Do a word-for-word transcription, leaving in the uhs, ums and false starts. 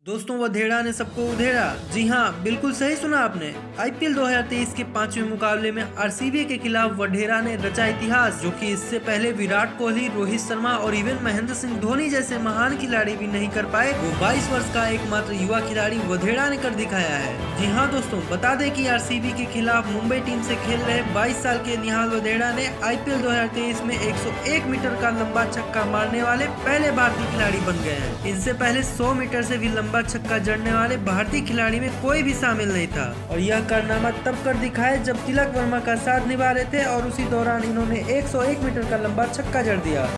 दोस्तों वधेड़ा ने सबको उधेड़ा। जी हाँ, बिल्कुल सही सुना आपने। आईपीएल दो हज़ार तेईस के पांचवें मुकाबले में आरसीबी के खिलाफ वधेड़ा ने रचा इतिहास, जो कि इससे पहले विराट कोहली, रोहित शर्मा और इवन महेंद्र सिंह धोनी जैसे महान खिलाड़ी भी नहीं कर पाए। वो बाईस वर्ष का एकमात्र युवा खिलाड़ी वधेड़ा ने कर दिखाया है। जी हाँ दोस्तों, बता दें कि आरसीबी के खिलाफ मुंबई टीम से खेल रहे बाईस साल के निहाल वधेड़ा ने आईपीएल दो हज़ार तेईस में एक सौ एक मीटर का लंबा छक्का मारने वाले पहले भारतीय खिलाड़ी बन गए हैं। इनसे पहले सौ मीटर से भी लंबा छक्का जड़ने वाले भारतीय खिलाड़ी में कोई भी शामिल नहीं था। और यह कारनामा तब कर दिखाया जब तिलक वर्मा का साथ निभा रहे थे और उसी दौरान इन्होंने एक सौ एक मीटर का लंबा छक्का जड़ दिया।